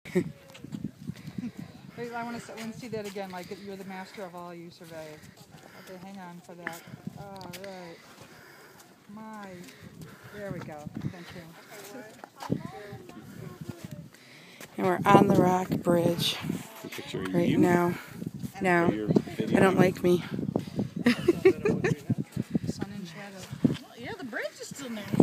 Wait, I want to see that again, like you're the master of all, you survey. Okay, hang on for that. All right. There we go. Thank you. And we're on the rock bridge right now. Now, I don't like me. Sun and shadow. Well, yeah, the bridge is still there.